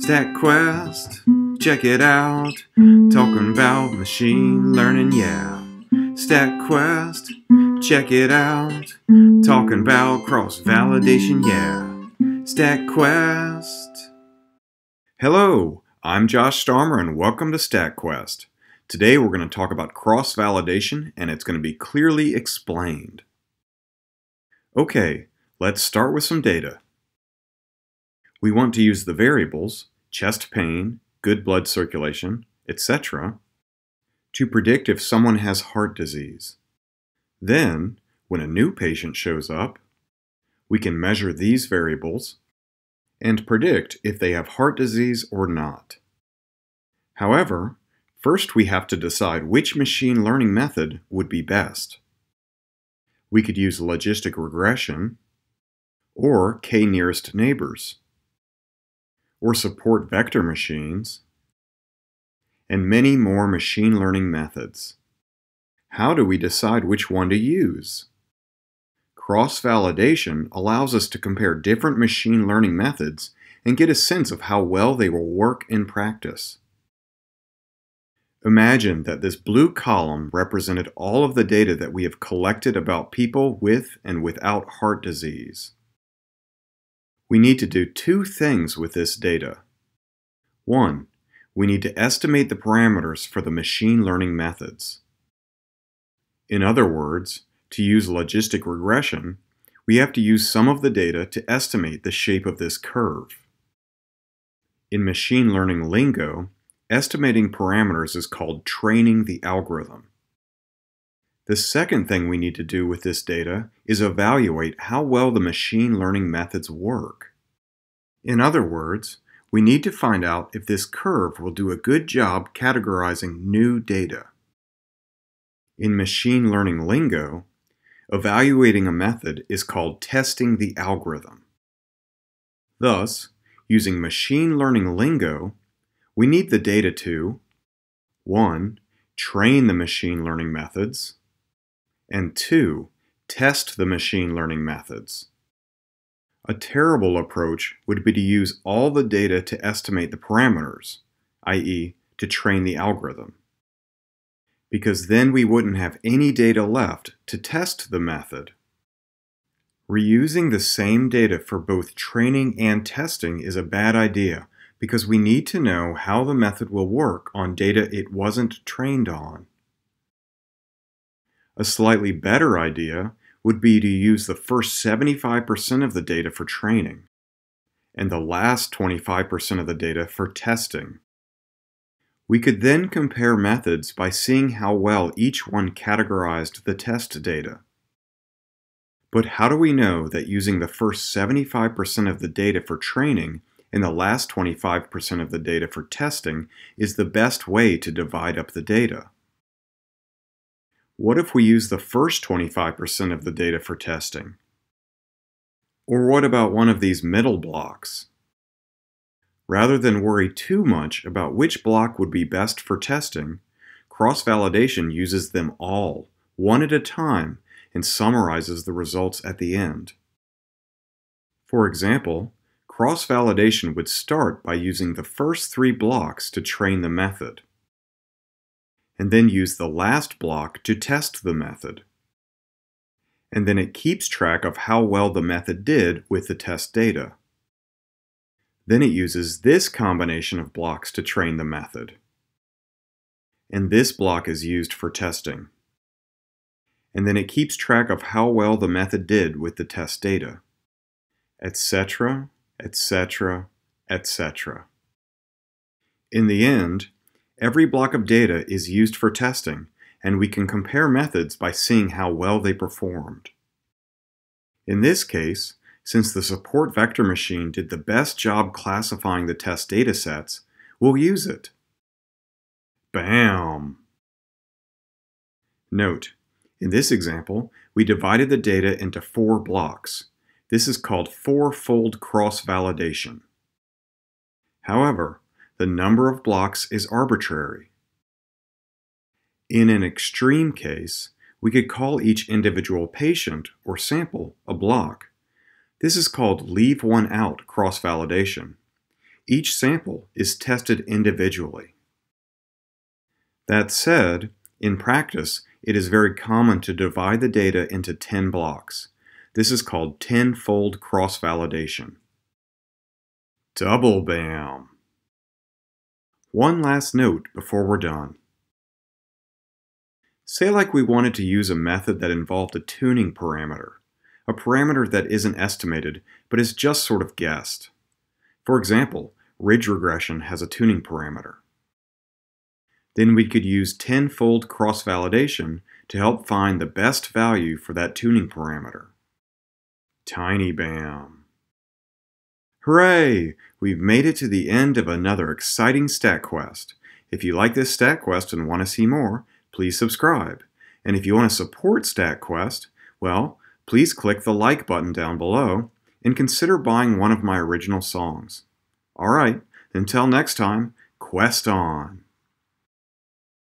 StatQuest, check it out. Talking about machine learning, yeah. StatQuest, check it out. Talking about cross-validation, yeah. StatQuest. Hello, I'm Josh Starmer and welcome to StatQuest. Today we're going to talk about cross-validation and it's going to be clearly explained. Okay, let's start with some data. We want to use the variables, chest pain, good blood circulation, etc., to predict if someone has heart disease. Then, when a new patient shows up, we can measure these variables and predict if they have heart disease or not. However, first we have to decide which machine learning method would be best. We could use logistic regression, or k-nearest neighbors, or support vector machines, and many more machine learning methods. How do we decide which one to use? Cross-validation allows us to compare different machine learning methods and get a sense of how well they will work in practice. Imagine that this blue column represented all of the data that we have collected about people with and without heart disease. We need to do two things with this data. One, we need to estimate the parameters for the machine learning methods. In other words, to use logistic regression, we have to use some of the data to estimate the shape of this curve. In machine learning lingo, estimating parameters is called training the algorithm. The second thing we need to do with this data is evaluate how well the machine learning methods work. In other words, we need to find out if this curve will do a good job categorizing new data. In machine learning lingo, evaluating a method is called testing the algorithm. Thus, using machine learning lingo, we need the data to 1. Train the machine learning methods, and 2. Test the machine learning methods. A terrible approach would be to use all the data to estimate the parameters, i.e., to train the algorithm, because then we wouldn't have any data left to test the method. Reusing the same data for both training and testing is a bad idea because we need to know how the method will work on data it wasn't trained on. A slightly better idea would be to use the first 75% of the data for training and the last 25% of the data for testing. We could then compare methods by seeing how well each one categorized the test data. But how do we know that using the first 75% of the data for training and the last 25% of the data for testing is the best way to divide up the data? What if we use the first 25% of the data for testing? Or what about one of these middle blocks? Rather than worry too much about which block would be best for testing, cross-validation uses them all, one at a time, and summarizes the results at the end. For example, cross-validation would start by using the first 3 blocks to train the method, and then use the last block to test the method. And then it keeps track of how well the method did with the test data. Then it uses this combination of blocks to train the method. And this block is used for testing. And then it keeps track of how well the method did with the test data, etc., etc., etc. In the end, every block of data is used for testing, and we can compare methods by seeing how well they performed. In this case, since the support vector machine did the best job classifying the test datasets, we'll use it. Bam! Note, in this example, we divided the data into 4 blocks. This is called 4-fold cross-validation. However, the number of blocks is arbitrary. In an extreme case, we could call each individual patient or sample a block. This is called leave one out cross-validation. Each sample is tested individually. That said, in practice, it is very common to divide the data into 10 blocks. This is called 10-fold cross-validation. Double bam! One last note before we're done. Say like we wanted to use a method that involved a tuning parameter, a parameter that isn't estimated but is just sort of guessed. For example, ridge regression has a tuning parameter. Then we could use 10-fold cross-validation to help find the best value for that tuning parameter. Tiny bam! Hooray! We've made it to the end of another exciting StatQuest. If you like this StatQuest and want to see more, please subscribe. And if you want to support StatQuest, well, please click the like button down below and consider buying one of my original songs. Alright, until next time, quest on!